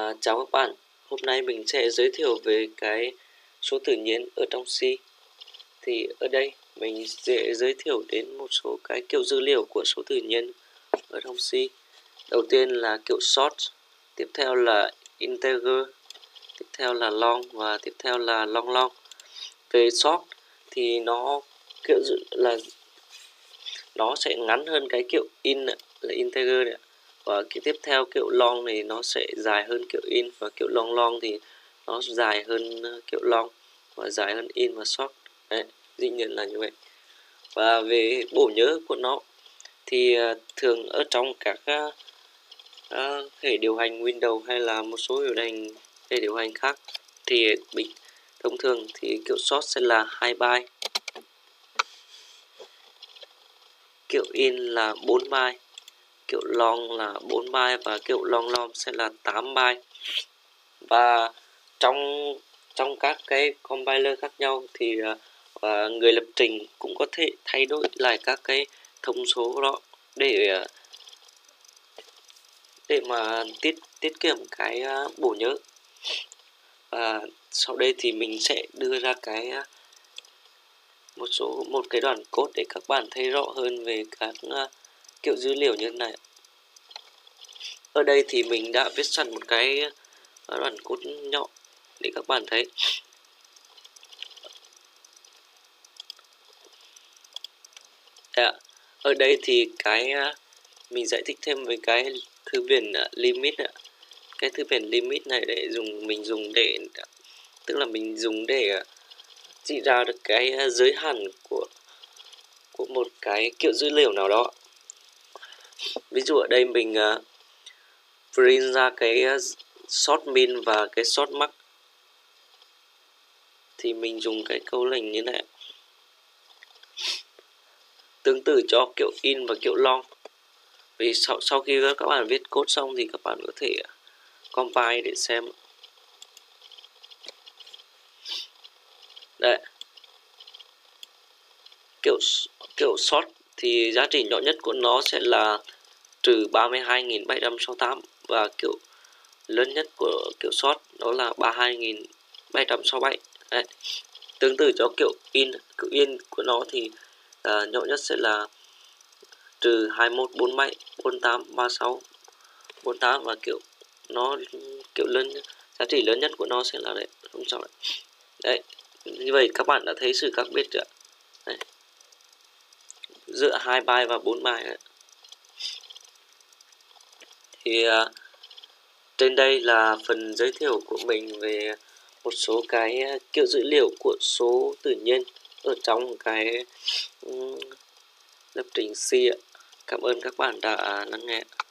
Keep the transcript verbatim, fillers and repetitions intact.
À, chào các bạn, hôm nay mình sẽ giới thiệu về cái số tự nhiên ở trong C. Thì ở đây mình sẽ giới thiệu đến một số cái kiểu dữ liệu của số tự nhiên ở trong C. Đầu tiên là kiểu short, tiếp theo là integer, tiếp theo là long và tiếp theo là long long. Về short thì nó kiểu là nó sẽ ngắn hơn cái kiểu in là integer này. Và cái tiếp theo kiểu long này nó sẽ dài hơn kiểu in, và kiểu long long thì nó dài hơn kiểu long và dài hơn in và short. Đấy, dĩ nhiên là như vậy. Và về bộ nhớ của nó thì thường ở trong các uh, hệ điều hành Windows hay là một số hiệu hành hệ điều hành khác thì bị thông thường thì kiểu short sẽ là hai byte, kiểu in là bốn byte, kiểu long là bốn byte và kiểu long long sẽ là tám byte. Và trong trong các cái compiler khác nhau thì uh, người lập trình cũng có thể thay đổi lại các cái thông số đó để uh, để mà tiết tiết kiệm cái uh, bộ nhớ. Và sau đây thì mình sẽ đưa ra cái uh, một số một cái đoạn code để các bạn thấy rõ hơn về các uh, kiểu dữ liệu như thế này. Ở đây thì mình đã viết sẵn một cái đoạn code nhỏ để các bạn thấy. À, ở đây thì cái mình giải thích thêm về cái thư viện limit. Cái thư viện limit này để dùng mình dùng để tức là mình dùng để chỉ ra được cái giới hạn của của một cái kiểu dữ liệu nào đó. Ví dụ ở đây mình uh, print ra cái short min và cái short max thì mình dùng cái câu lệnh như này. Tương tự cho kiểu in và kiểu long. Vì sau, sau khi các bạn viết code xong thì các bạn có thể compile để xem. Đấy. Kiểu kiểu short thì giá trị nhỏ nhất của nó sẽ là trừ ba mươi hai nghìn bảy trăm sáu mươi tám, và kiểu lớn nhất của kiểu short đó là ba mươi hai nghìn bảy trăm sáu mươi bảy. Đấy. Tương tự cho kiểu in, kiểu in của nó thì uh, nhỏ nhất sẽ là trừ hai mươi mốt bốn mươi bảy bốn mươi tám ba mươi sáu bốn mươi tám, và kiểu nó kiểu lớn giá trị lớn nhất của nó sẽ là đấy không sao đấy. Đấy, như vậy các bạn đã thấy sự khác biệt chưa? Đấy. Giữa hai byte và bốn byte đấy. Thì uh, trên đây là phần giới thiệu của mình về một số cái kiểu dữ liệu của số tự nhiên ở trong cái um, lập trình C. Cảm ơn các bạn đã lắng nghe.